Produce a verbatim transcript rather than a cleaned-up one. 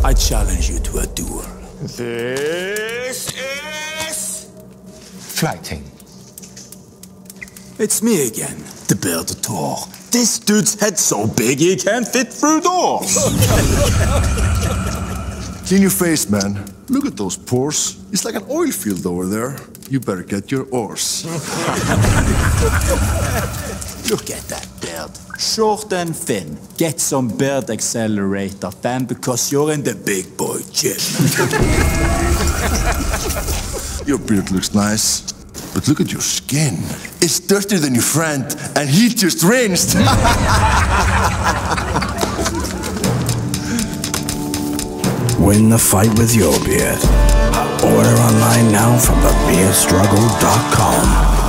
I challenge you to a duel. This is... Fighting. It's me again, the Beard of Thor. This dude's head's so big he can't fit through doors. Clean your face, man. Look at those pores. It's like an oil field over there. You better get your oars. Look at that beard. Short and thin. Get some beard accelerator, fam, because you're in the big boy gym. Your beard looks nice. But look at your skin. It's dirtier than your friend, and he just rinsed. Win the fight with your beard. Order online now from the beard struggle dot com.